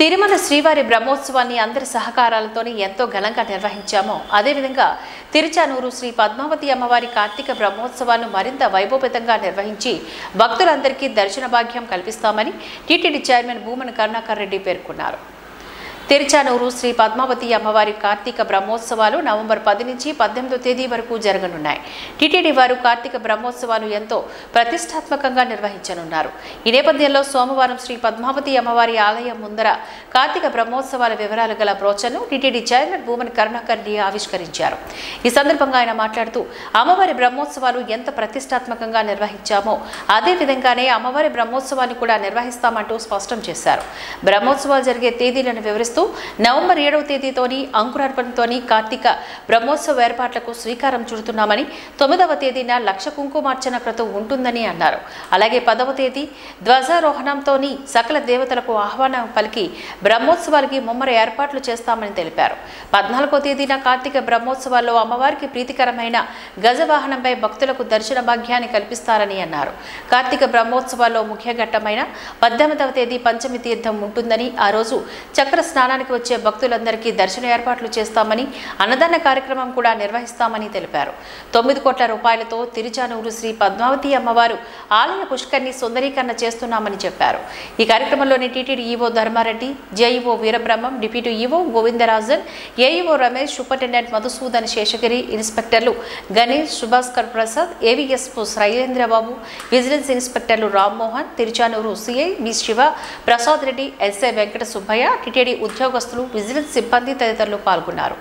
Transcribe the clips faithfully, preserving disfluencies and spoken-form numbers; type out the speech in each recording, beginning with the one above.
తిరుమల శ్రీవారి బ్రహ్మోత్సవాన్ని అందరి సహకారాలతోనే ఎంతో ఘనంగా నిర్వహించామో అదేవిధంగా తిరుచానూరు శ్రీ పద్మావతి అమ్మవారి కార్తీక బ్రహ్మోత్సవాలను మరింత వైభవపేతంగా నిర్వహించి భక్తులందరికీ దర్శన భాగ్యం కల్పిస్తామని టీటీడీ చైర్మన్ భూమన కరుణాకర్ రెడ్డి పేర్కొన్నారు. తిరుచానూరు శ్రీ పద్మావతి అమ్మవారి కార్తీక బ్రహ్మోత్సవాలు నవంబర్ పది నుంచి పద్దెనిమిదో తేదీ వరకు జరగనున్నాయి. టీటీడీ వారు కార్తీక బ్రహ్మోత్సవాలు ఎంతో ప్రతిష్టాత్మకంగా నిర్వహించనున్నారు. ఈ నేపథ్యంలో సోమవారం శ్రీ పద్మావతి అమ్మవారి ఆలయం ముందర కార్తీక బ్రహ్మోత్సవాల వివరాలు గల బ్రోచర్ను టీటీడీ చైర్మన్ భూమన కరుణాకర్ రెడ్డి ఆవిష్కరించారు. ఈ సందర్భంగా ఆయన మాట్లాడుతూ అమ్మవారి బ్రహ్మోత్సవాలు ఎంత ప్రతిష్టాత్మకంగా నిర్వహించామో అదే విధంగానే అమ్మవారి బ్రహ్మోత్సవాన్ని కూడా నిర్వహిస్తామంటూ స్పష్టం చేశారు. బ్రహ్మోత్సవాలు జరిగే తేదీలను వివరిస్తూ నవంబర్ ఏడవ తేదీతోని అంకురార్పణతోని కార్తీక బ్రహ్మోత్సవ ఏర్పాట్లకు శ్రీకారం చుడుతున్నామని, తొమ్మిదవ తేదీన లక్ష కుంకుమార్చన క్రతువు ఉంటుందని అన్నారు. అలాగే పదవ తేదీ ధ్వజారోహణంతోని సకల దేవతలకు ఆహ్వానం పలికి బ్రహ్మోత్సవాలకి ముమ్మర ఏర్పాట్లు చేస్తామని తెలిపారు. పద్నాలుగో తేదీన కార్తీక బ్రహ్మోత్సవాల్లో అమ్మవారికి ప్రీతికరమైన గజవాహనంపై భక్తులకు దర్శన భాగ్యాన్ని కల్పిస్తారని అన్నారు. కార్తీక బ్రహ్మోత్సవాల్లో ముఖ్య ఘట్టమైన పద్దెనిమిదవ తేదీ పంచమి తీర్థం ఉంటుందని, ఆ రోజు చక్ర స్నానానికి వచ్చే భక్తులందరికీ దర్శన ఏర్పాట్లు చేస్తామని, అన్నదాన కార్యక్రమం కూడా నిర్వహిస్తామని తెలిపారు. తొమ్మిది కోట్ల రూపాయలతో తిరుచానూరు శ్రీ పద్మావతి అమ్మవారు ఆలయ పుష్కర్ని సుందరీకరణ చేస్తున్నామని చెప్పారు. ఈ కార్యక్రమంలోని TTD EO Dharmareddy, JEO Veerabrahmam, deputy EO Govindarajan, AEO Ramesh, superintendent Madhusudan Seshagiri, ఇన్స్పెక్టర్లు గణేష్, సుభాస్కర్ ప్రసాద్, ఏవీఎస్పు శైలేంద్రబాబు, విజిలెన్స్ ఇన్స్పెక్టర్లు Rammohan, Tiruchanur CI B Siva Prasad Reddy, SI Venkata Subbaiah, TTD ఉద్యోగస్తులు, విజిలెన్స్ సిబ్బంది తదితరులు పాల్గొన్నారు.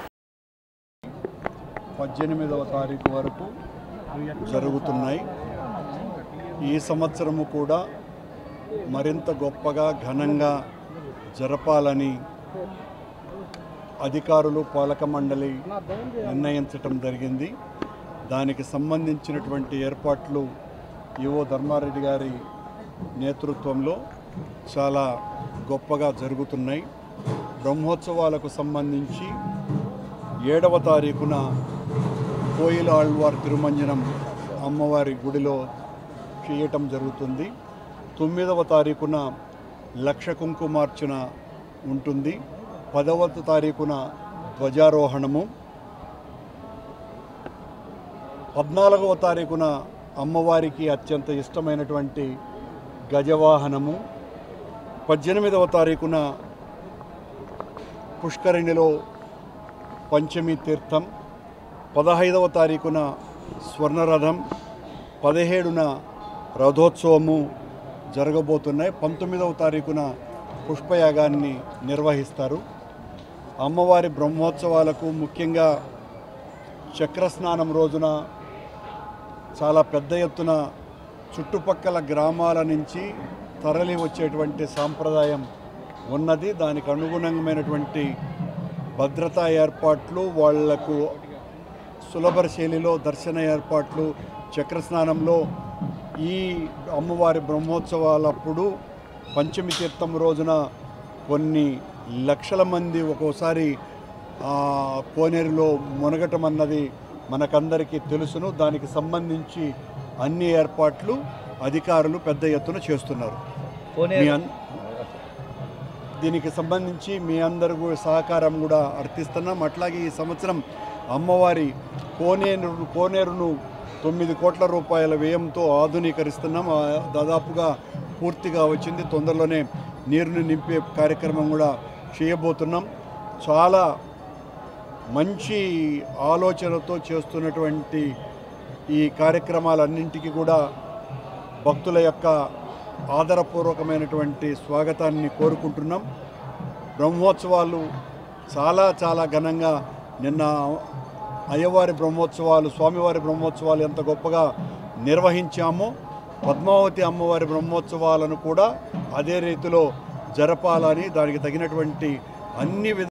పద్దెనిమిదవ తారీఖు వరకు జరుగుతున్నాయి. ఈ సంవత్సరము కూడా మరింత గొప్పగా ఘనంగా జరపాలని అధికారులు, పాలక మండలి నిర్ణయించటం జరిగింది. దానికి సంబంధించినటువంటి ఏర్పాట్లు ఈవో ధర్మారెడ్డి గారి నేతృత్వంలో చాలా గొప్పగా జరుగుతున్నాయి. బ్రహ్మోత్సవాలకు సంబంధించి ఏడవ తారీఖున కోయిల ఆళ్వార్ తిరుమంజనం అమ్మవారి గుడిలో చేయటం జరుగుతుంది. తొమ్మిదవ తారీఖున లక్ష కుంకుమార్చన ఉంటుంది. పదవ తారీఖున ధ్వజారోహణము, పద్నాలుగవ తారీఖున అమ్మవారికి అత్యంత ఇష్టమైనటువంటి గజవాహనము, పద్దెనిమిదవ తారీఖున పుష్కరిణిలో పంచమి తీర్థం, పదహైదవ తారీఖున స్వర్ణరథం, పదిహేడున రథోత్సవము జరగబోతున్నాయి. పంతొమ్మిదవ తారీఖున పుష్పయాగాన్ని నిర్వహిస్తారు. అమ్మవారి బ్రహ్మోత్సవాలకు ముఖ్యంగా చక్రస్నానం రోజున చాలా పెద్ద ఎత్తున చుట్టుపక్కల గ్రామాల నుంచి తరలి వచ్చేటువంటి సాంప్రదాయం ఉన్నది. దానికి అనుగుణమైనటువంటి భద్రతా ఏర్పాట్లు, వాళ్లకు సులభ శైలిలో దర్శన ఏర్పాట్లు, చక్రస్నానంలో ఈ అమ్మవారి బ్రహ్మోత్సవాలప్పుడు పంచమి తీర్థం రోజున కొన్ని లక్షల మంది ఒక్కోసారి కోనేరులో మునగటం అన్నది మనకందరికీ తెలుసును. దానికి సంబంధించి అన్ని ఏర్పాట్లు అధికారులు పెద్ద ఎత్తున చేస్తున్నారు. దీనికి సంబంధించి మీ అందరూ సహకారం కూడా అర్థిస్తున్నాం. అట్లాగే ఈ సంవత్సరం అమ్మవారి కోనేరు కోనేరును తొమ్మిది కోట్ల రూపాయల వ్యయంతో ఆధునీకరిస్తున్నాం. దాదాపుగా పూర్తిగా వచ్చింది. తొందరలోనే నీరుని నింపే కార్యక్రమం కూడా చేయబోతున్నాం. చాలా మంచి ఆలోచనతో చేస్తున్నటువంటి ఈ కార్యక్రమాలన్నింటికి కూడా భక్తుల యొక్క ఆదరపూర్వకమైనటువంటి స్వాగతాన్ని కోరుకుంటున్నాం. బ్రహ్మోత్సవాలు చాలా చాలా ఘనంగా, నిన్న అయ్యవారి బ్రహ్మోత్సవాలు, స్వామివారి బ్రహ్మోత్సవాలు ఎంత గొప్పగా నిర్వహించామో పద్మావతి అమ్మవారి బ్రహ్మోత్సవాలను కూడా అదే రీతిలో జరపాలని, దానికి తగినటువంటి అన్ని